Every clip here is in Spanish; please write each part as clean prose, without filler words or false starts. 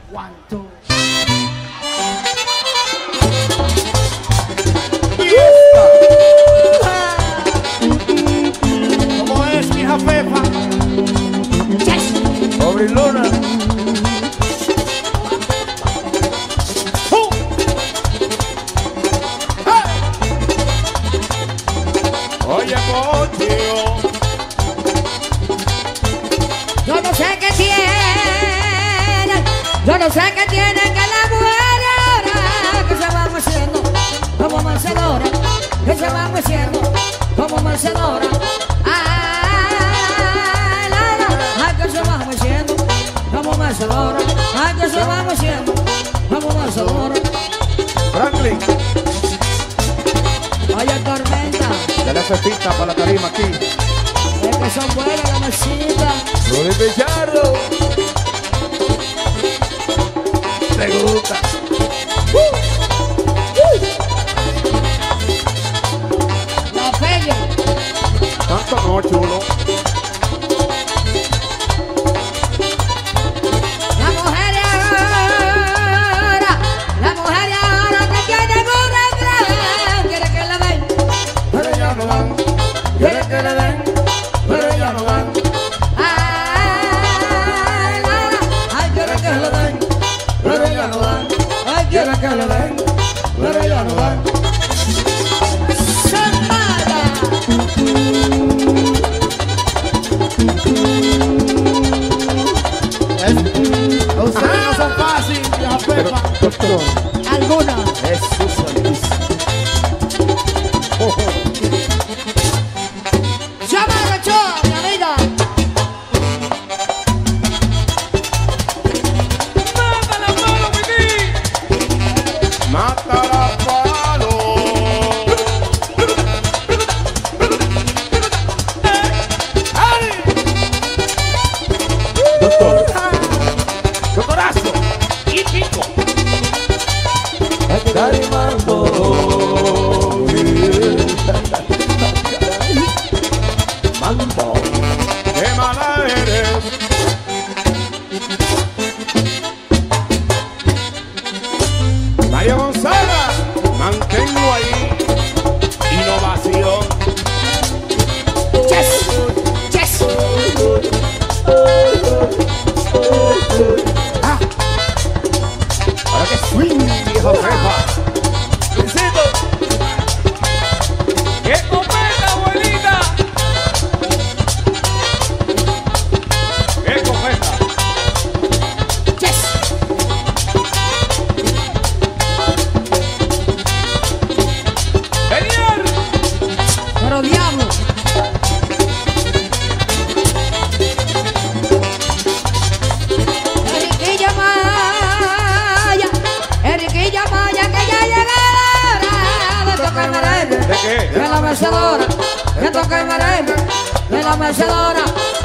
One, two. ¿Cómo es, mi hija Pepa? Pobre Luna. Oye, Cochio. Yo no sé qué tiene, yo no sé qué tiene que la mujer ahora que se va haciendo como Marcelora, que se va haciendo como Marcelora. Ay, ay, que se va haciendo como Marcelora, ay, que se va haciendo como Marcelora. Franklin, Vaya tormenta, dale festita para la tarima aquí. es que son buenas las mesitas. Rudy Pichardo. ¿Te gusta? La peña. Tanto no, chulo. La mujer de ahora que tiene una gran, quiere que la den, Pero ya no dan. Quiere que le den, pero ya no dan. ay, ay, quiere que le den, Pero ya no dan. ay, quiere Quiere que le den, pero ya no dan. Sambada. Ustedes no son fáciles, mi hija Pero, Pepa. doctor, Alguna. Jesús santísimo. Llama a la Choa, mi amiga. Mata la palo. Doctor, Doctorazo. Y pico. Tarimando. Mambo. Qué mala eres. María Gonzaga, manténlo ahí. Innovación. Yes, yes. Ahora que swing, viejo Pepa. Luisito. ¡Qué copeta, abuelita! ¡Qué copeta! Yes. ¡Genial! Pero diablo. Enriquilla Maya, que ya llega la hora de tocar merengue. ¿De qué? De la mecedora, que toca el merengue, de la mecedora.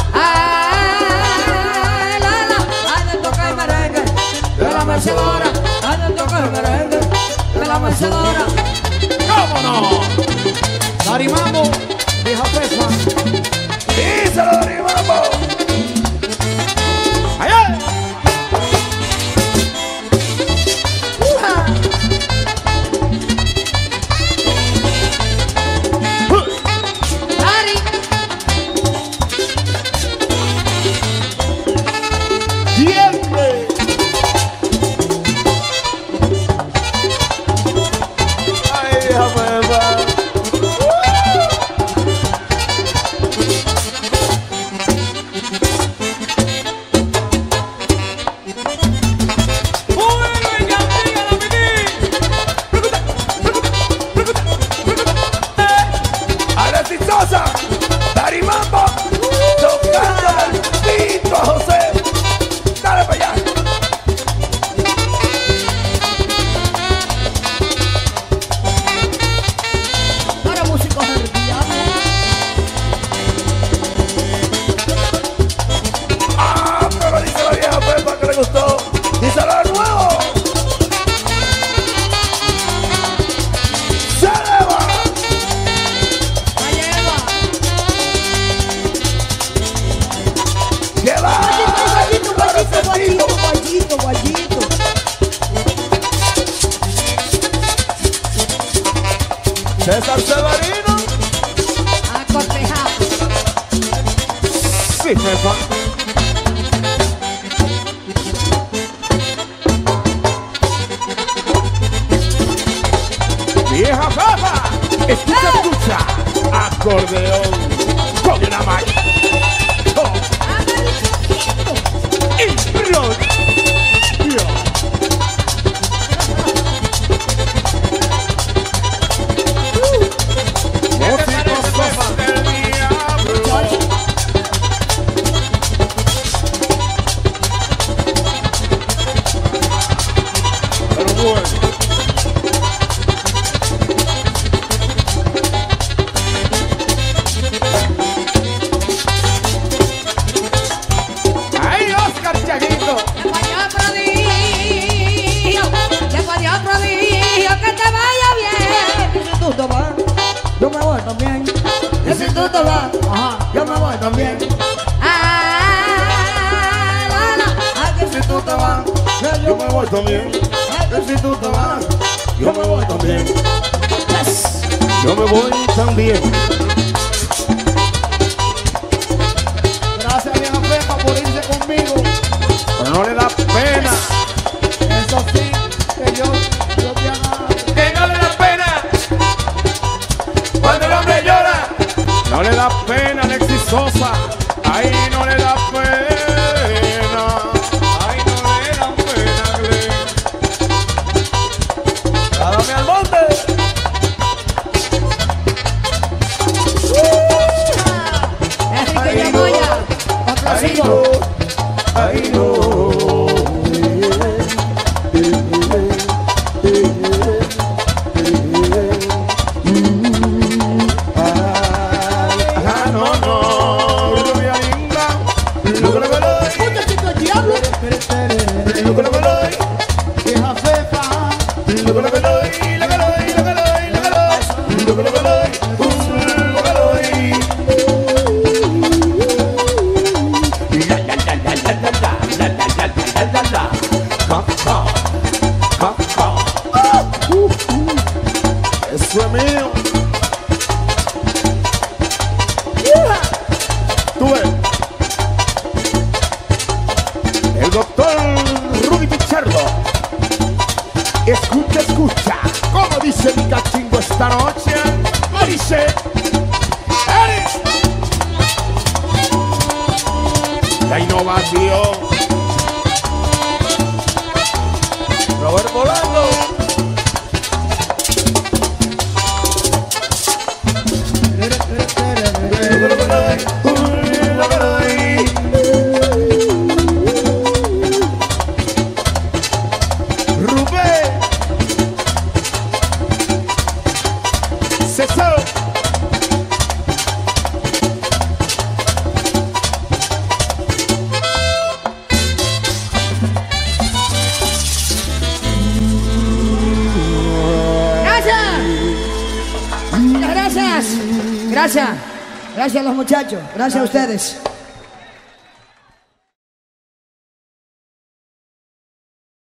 Ay, ay, de tocar el merengue, de la mecedora, ay, de tocar el merengue, de la mecedora. ¡Cómo no! Darimamo, vieja Pepa. Díselo, Darimamo. ¡Allá! Dari, ¡Siempre! Ay, vieja Pepa. César Severino. Aconsejado. Sí, jefa. Vieja Fafa. Escucha. Acordeón. Con Dynamite. Yo me voy también. Y si tú te vas, yo me voy también. Que si tú te vas, Yo me voy también. que si tú te vas, Yo me voy también. Yo me voy también. Gracias, vieja Fefa, por irse conmigo. Pero no le da pena. Eso sí, que yo te haga. Que no le da pena. Cuando el hombre llora. No le da pena, Alexis Sosa. Ahí no le da pena. Ahí no le da pena, Glenn. Dame al monte. Enrique Yamoya, otro Ahí sigo. no. Ahí no. Vieja Fefa, Eso es mío. Tú ves. El doctor Rudy Pichardo. Escucha. ¿Cómo dice mi cachingo esta noche? ¿Cómo dice? La innovación. Robert Volando. Rubén César. Gracias. Gracias a los muchachos. Gracias a ustedes.